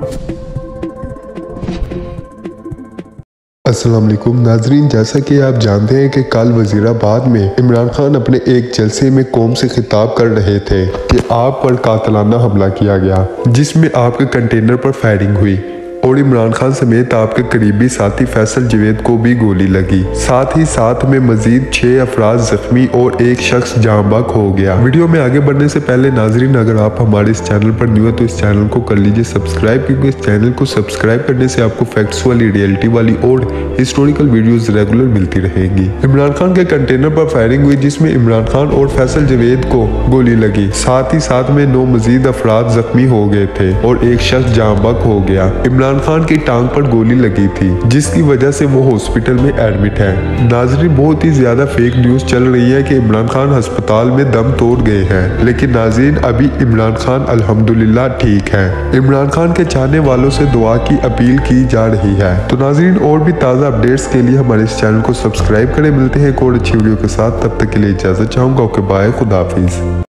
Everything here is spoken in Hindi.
अस्सलाम वालेकुम नाजरीन, जैसा कि आप जानते हैं कि कल वजीराबाद में इमरान खान अपने एक जलसे में कौम से खिताब कर रहे थे कि आप पर कातलाना हमला किया गया, जिसमें आपके कंटेनर पर फायरिंग हुई और इमरान खान समेत आपके करीबी साथी फैसल जवेद को भी गोली लगी। साथ ही साथ में मजीद 6 अफराद जख्मी और एक शख्स जाँ बहक हो गया। वीडियो में आगे बढ़ने से पहले नाजरीन, अगर आप हमारे इस चैनल पर न्यू है तो इस चैनल को कर लीजिए सब्सक्राइब, क्योंकि इस चैनल को सब्सक्राइब करने से आपको फैक्ट्स वाली, रियलिटी वाली और हिस्टोरिकल वीडियोस रेगुलर मिलती रहेंगी। इमरान खान के कंटेनर पर फायरिंग हुई, जिसमें इमरान खान और फैसल जवेद को गोली लगी। साथ ही साथ में 9 मजीद अफराद जख्मी हो गए थे और एक शख्स जाँ बहक हो गया। इमरान खान की टांग पर गोली लगी थी, जिसकी वजह से वो हॉस्पिटल में एडमिट है। नाजरीन, बहुत ही ज्यादा फेक न्यूज चल रही है कि इमरान खान अस्पताल में दम तोड़ गए हैं, लेकिन नाजरीन अभी इमरान खान अल्हम्दुलिल्लाह ठीक है। इमरान खान के चाहने वालों से दुआ की अपील की जा रही है। तो नाजरीन, और भी ताज़ा अपडेट्स के लिए हमारे इस चैनल को सब्सक्राइब करें। मिलते हैं एक और अच्छी वीडियो के साथ, तब तक के लिए इजाजत चाहूंगा। ओके बाय, खुदा हाफिज।